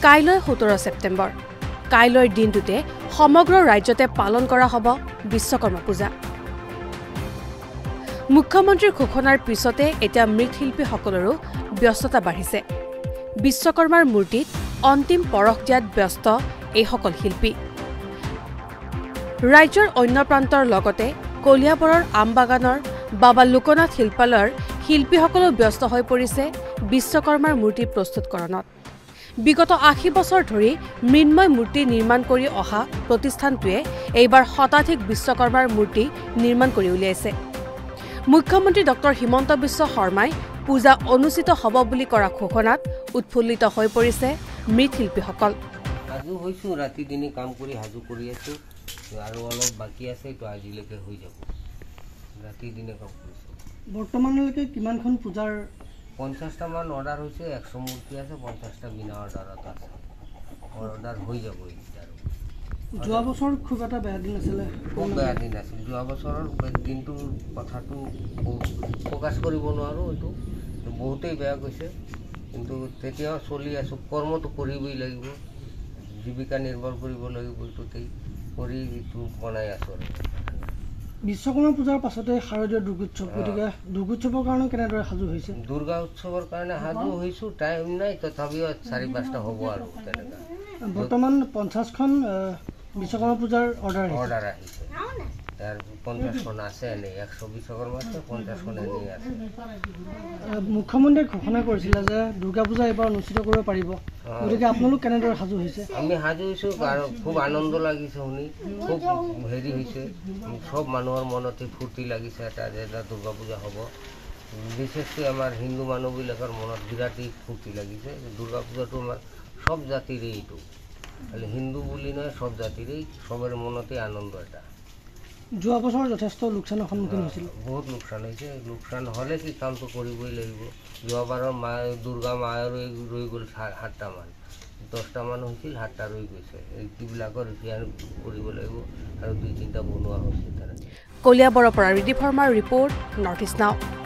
কাইলৈ 17 ছেপ্টেম্বৰ কাইলৈৰ দিনটোতে সমগ্ৰ ৰাজ্যতে পালন কৰা হ'ব বিশ্বকৰ্মা পূজা মুখ্যমন্ত্ৰীৰ ঘোষণাৰ পিছতে এতিয়া মৃৎশিল্পীসকলৰো ব্যস্ততা বাঢ়িছে বিশ্বকৰ্মাৰ মূৰ্তিত অন্তিম পৰশ দিয়াত ব্যস্ত এই সকল শিল্পী ৰাজ্যৰ অন্য প্ৰান্তৰ লগতে কলিয়াবৰৰ আমবাগানৰ বাবা লোকনাথ শিল্পালয়ৰ শিল্পীসকলো ব্যস্ত হৈ পৰিছে বিশ্বকৰ্মাৰ মূৰ্তি প্ৰস্তুতকৰণত বিগত ৮০ বছৰ ধৰি মৃন্ময় মূৰ্তি নিৰ্মাণ কৰি অহা প্ৰতিষ্ঠানটোৱে এইবাৰ শতাধিক বিশ্বকৰ্মাৰ মূৰ্তি নিৰ্মাণ কৰি উলিয়াইছে মুখ্যমন্ত্ৰী ডক্টৰ হিমন্ত বিশ্ব শৰ্মাই পূজা অনুষ্ঠিত হ'ব বুলি কৰা ঘোষণাত উৎফুল্লিত হৈ পৰিছে মৃৎশিল্পীসকল হাজু হৈছো ৰাতি দিনে কাম কৰি হাজু কৰি আছো আৰু অলপ বাকি আছে তো আজিলৈকে হৈ যাব ৰাতি দিনে কাম কৰিছো বৰ্তমানলৈকে কিমানখন পূজাৰ 50টা মান অৰ্ডাৰ হৈছে 100 মূৰ্তি আছে 50টা বিনা অৰ্ডাৰত আছে অৰ্ডাৰ হৈ যাব এতিয়া যোৱা বছৰ খুব এটা বেয়া দিন আছিল খুব বেয়া দিন আছিল যোৱা বছৰৰ দিনটো কথাটো ফোকাছ কৰিব নোৱাৰো এইটো বহুতেই বেয়া গৈছে কিন্তু তেতিয়াও চলি আছো কৰ্মটো কৰিবই লাগিব জীৱিকা নিৰ্ভৰ কৰিব লাগিব এইটোতেই কৰি এইটো বনাই আছো বিশ্বকৰ্মা পূজাৰ পাছতে শাৰদীয় দুৰ্গোৎসৱ গতিকে দুৰ্গোৎসৱৰ কাৰণে কেনেদৰে সাজু হৈছে দুৰ্গা উৎসৱৰ কাৰণে সাজু হৈছো টাইম নাই তথাপিও 4-5টা হ'ব আৰু তেনেকা বৰ্তমান 50খন বিশ্বকৰ্মা পূজাৰ অৰ্ডাৰ আহিছে তাৰ 50খন আছে এনেই 100 বিশ্বকৰ্মা আছে 50খন এনেই আছে মুখ্যমন্ত্ৰীয়ে ঘোষণা কৰিছিল যে দুৰ্গা পূজা এবাৰ অনুষ্ঠিত কৰিব পাৰিব গতিকে আপোনালোক কেনেদৰে সাজু হৈছে আমি সাজু হৈছো আৰু খুব আনন্দ লাগিছে শুনি খুব হেৰি হৈছে সব মানুহৰ মনতে ফূৰ্তি লাগিছে এটা যে দুৰ্গা পূজা হ'ব বিশেষকৈ আমাৰ হিন্দু মানুহবিলাকৰ মনত বিৰাটেই ফূৰ্তি লাগিছে দুৰ্গা পূজাটো আমাৰ সব জাতিৰে এইটো খালি হিন্দু বুলি নহয় সব জাতিৰে সবৰে মনতে আনন্দ এটা যোৱা বছৰ যথেষ্ট লোকচানৰ সন্মুখীন হৈছিল বহুত লোকচান হৈছে লোকচান হ'লে কি কামটো কৰিবই লাগিব যোৱাবাৰৰ দুৰ্গা মায়ে ৰৈ গ'ল 7টা মান 10টা মান হৈছিল 7টা ৰৈ গৈছে এইবিলাকৰ ৰিপেয়াৰ কৰিব লাগিব আৰু 2-3টা বনোৱা হৈছে কলিয়াবৰৰ পৰা ৰিদীপ শৰ্মাৰ ৰিপৰ্ট নৰ্থ ইষ্ট নাও